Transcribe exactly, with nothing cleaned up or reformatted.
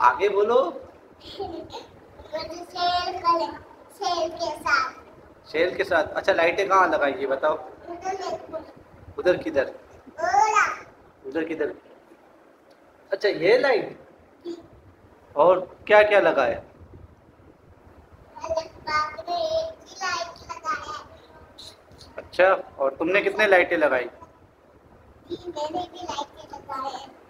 आगे बोलो। शेर का शेर के साथ। शेर के साथ। अच्छा लाइटें कहाँ लगाई ये बताओ। उधर किधर? उधर किधर? अच्छा ये लाइट। और क्या क्या लगा है? अच्छा और तुमने कितने लाइटें लगाई? मैंने भी लाइटें लगाए।